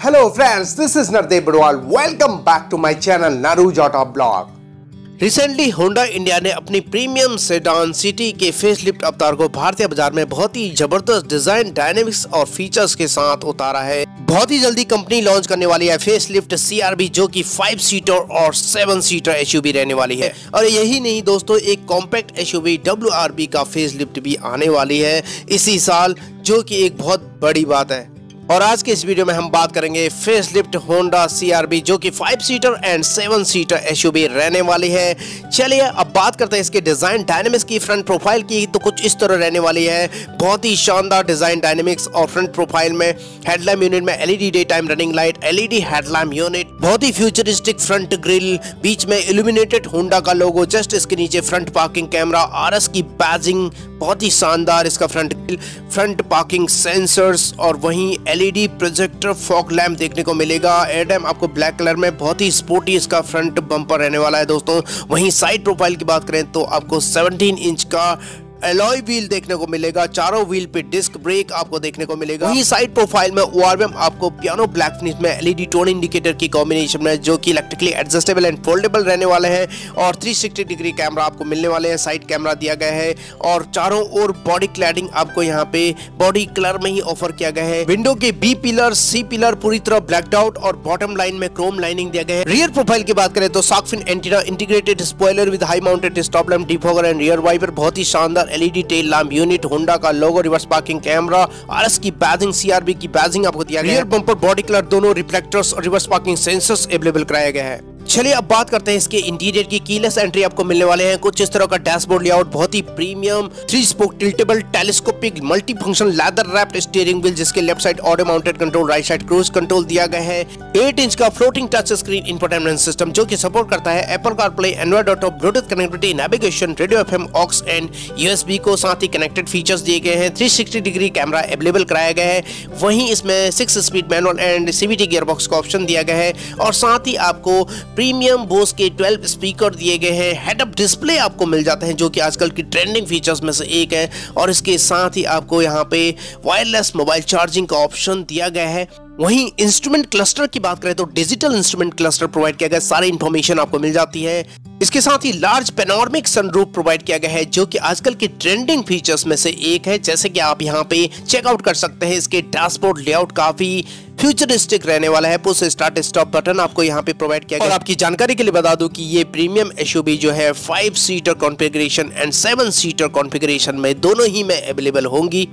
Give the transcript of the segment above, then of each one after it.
Hello friends, this is Nardev Badwal. Welcome back to my channel Narujata Blog. Recently Honda India ने अपनी premium sedan City के facelift अवतार को भारतीय बाजार में बहुत ही जबरदस्त डिजाइन, डायनेमिक्स और फीचर्स के साथ उतारा है। बहुत ही जल्दी कंपनी लॉन्च करने वाली है फेसलिफ्ट CR-V, जो कि 5 सीटर और 7 सीटर SUV रहने वाली है। और यही नहीं दोस्तों, एक कॉम्पैक्ट SUV WR-V का फेसलिफ्ट भी आने वाली है इसी साल, जो कि एक बहुत बड़ी बात है। और आज के इस वीडियो में हम बात करेंगे फेसलिफ्ट होंडा CR-V, जो कि 5 सीटर एंड 7 सीटर SUV रहने वाली है। चलिए अब बात करते हैं इसके डिजाइन डायनेमिक्स की। फ्रंट प्रोफाइल की तो कुछ इस तरह रहने वाली है, बहुत ही शानदार डिजाइन डायनेमिक्स। और फ्रंट प्रोफाइल में हेडलैम्प यूनिट में LED day time running light, LED headlamp unit, बहुत ही फ्यूचरिस्टिक फ्रंट ग्रिल, बीच में इल्यूमिनेटेड होंडा का लोगो, जस्ट इसके नीचे फ्रंट पार्किंग कैमरा, RS की बैजिंग, बहुत ही शानदार इसका फ्रंट पार्किंग सेंसर्स, और वहीं LED प्रोजेक्टर फॉग लैंप देखने को मिलेगा। एडम आपको ब्लैक कलर में बहुत ही स्पोर्टी इसका फ्रंट बम्पर रहने वाला है दोस्तों। वहीं साइड प्रोफाइल की बात करें तो आपको 17 इंच का एलॉय व्हील देखने को मिलेगा। चारों व्हील पे डिस्क ब्रेक आपको देखने को मिलेगा। वहीं साइड प्रोफाइल में ORVM आपको पियानो ब्लैक फिनिश में LED टोन इंडिकेटर की कॉम्बिनेशन में, जो कि इलेक्ट्रिकली एडजस्टेबल एंड फोल्डेबल रहने वाले हैं। और 360 डिग्री कैमरा आपको मिलने वाले हैं, साइड कैमरा दिया गया है। और चारों ओर बॉडी क्लैडिंग आपको यहाँ पे बॉडी कलर में ही ऑफर किया गया है। विंडो के B पिलर, C पिलर पूरी तरह ब्लैक्ड आउट और बॉटम लाइन में क्रोम लाइनिंग दिया गया है। रियर प्रोफाइल की बात करें तो shark fin antenna, integrated spoiler with high mounted stop lamp, defogger and rear wiper, बहुत ही शानदार LED tail lamp unit, Honda का logo, reverse parking camera, RS की बैजिंग, CR-V की बैजिंग आपको दिया गया है। रियर बम्पर, बॉडी कलर दोनों, रिफ्लेक्टर्स और रिवर्स पार्किंग सेंसर्स अवेलेबल कराया गया है। चलिए अब बात करते हैं इसके इंटीरियर की। कीलेस एंट्री आपको मिलने वाले हैं। कुछ इस तरह का डैशबोर्ड लेआउट, बहुत ही premium 3 spoke tiltable telescopic multi function leather wrapped steering wheel, जिसके left side audio mounted control, right side cruise control दिया गया है। 8 इंच का floating touch screen infotainment system, जो कि सपोर्ट करता है Apple CarPlay, Android auto, Bluetooth connectivity, navigation, radio FM, aux and USB को साथ ही कनेक्टेड फीचर्स दिए गए हैं। 360 डिग्री कैमरा अवेलेबल कराया गया है। वहीं इसमें 6 speed manual and CVT gearbox का ऑप्शन दिया गया है। और साथ ही आपको प्रीमियम बोस के 12 स्पीकर दिए गए हैं। हेड अप डिस्प्ले आपको मिल जाते हैं, जो कि आजकल की ट्रेंडिंग फीचर्स में से एक है। और इसके साथ ही आपको यहाँ पे वायरलेस मोबाइल चार्जिंग का ऑप्शन दिया गया है। वहीं इंस्ट्रूमेंट क्लस्टर की बात करें तो डिजिटल इंस्ट्रूमेंट क्लस्टर प्रोवाइड किया गया, सारी इंफॉर्मेशन आपको मिल जाती है। इसके साथ ही लार्ज पैनोरामिक सनरूफ प्रोवाइड किया गया है, जो कि आजकल की ट्रेंडिंग फीचर्स में से एक है। जैसे कि आप यहाँ पे चेकआउट कर सकते हैं, इसके डैशबोर्ड लेआउट काफी फ्यूचरिस्टिक रहने वाला है। पुश स्टार्ट स्टॉप बटन आपको यहाँ पे प्रोवाइड किया गया। और आपकी जानकारी के लिए बता दूं कि ये प्रीमियम SUV जो है 5 seater configuration and 7 seater configuration में दोनों ही में अवेलेबल होंगी।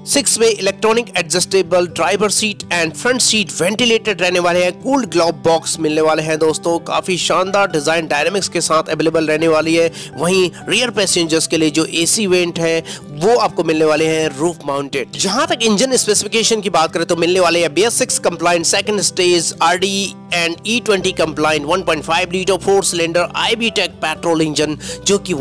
6 way electronic adjustable driver seat and front seat ventilated रहने वाले हैं। कूल्ड ग्लोब बॉक्स मिलने वाले हैं दोस्तों, काफी शानदार डिजाइन डायनेमिक्स के साथ अवेलेबल रहने वाली है। वहीं रियर पैसेंजर्स के लिए जो AC वेंट है वो आपको मिलने वाले हैं रूफ माउंटेड। जहां तक इंजन स्पेसिफिकेशन की बात करें तो मिलने वाले हैं BS6 compliant second stage RD and E20 compliant 1.5 litre 4 cylinder IB-Tech petrol engine, जो कि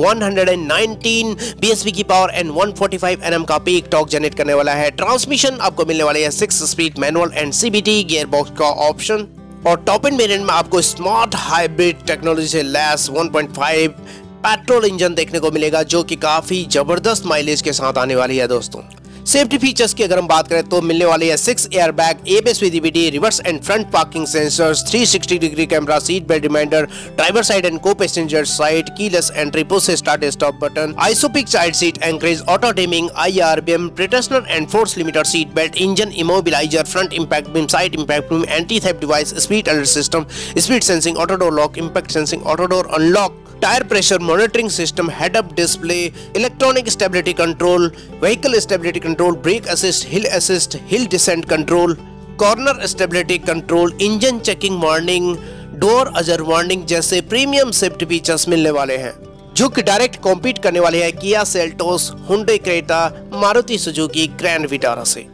119 bhp की पावर एंड 145 Nm का पीक टॉर्क जनरेट करने वाला है। ट्रांसमिशन आपको मिलने वाले है 6 speed manual and CVT gearbox का ऑप्शन। और टॉप एंड वेरिएंट में आपको स्मार्ट हाइब्रिड टेक्नोलॉजी से लैस 1.5 पेट्रोल इंजन देखने को मिलेगा, जो कि काफी जबरदस्त माइलेज के साथ आने वाली है दोस्तों। सेफ्टी फीचर्स की अगर हम बात करें तो मिलने वाले हैं 6 airbag, ABS with EBD, reverse and front parking sensors, 360 degree camera, seat belt reminder, driver side and co passenger side, keyless entry, push start stop button, ISOFIX side seat anchorage, auto dimming, IRBM, pretensioner and force limiter seat belt, engine immobiliser, front impact beam, side impact beam, anti theft device, speed alert system, speed sensing, auto door lock, impact sensing, auto door unlock, tyre pressure monitoring system, head up display, electronic stability control, vehicle stability control, brake assist, hill descent control, corner stability control, engine checking warning, door ajar warning जैसे premium safety features मिलने वाले हैं, जो कि direct compete करने वाले हैं Kia Seltos, Hyundai Creta, Maruti Suzuki Grand Vitara से।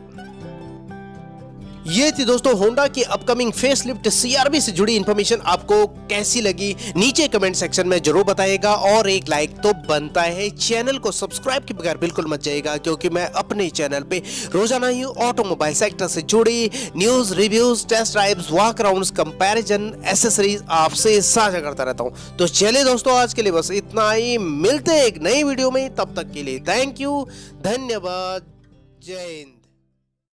ये थी दोस्तों होंडा की अपकमिंग फेसलिफ्ट CR-V से जुड़ी इंफॉर्मेशन। आपको कैसी लगी नीचे कमेंट सेक्शन में जरूर बताइएगा, और एक लाइक तो बनता है। चैनल को सब्सक्राइब के बगैर बिल्कुल मत जाइएगा, क्योंकि मैं अपने चैनल पे रोजाना ही ऑटोमोबाइल सेक्टर से जुड़ी news, reviews, test drives, walk arounds, comparison, accessories आपसे साझा करता रहता हूँ। तो चलिए दोस्तों, आज के लिए बस इतना ही। मिलते हैं एक नई वीडियो में, तब तक के लिए थैंक यू, धन्यवाद, जय हिंद।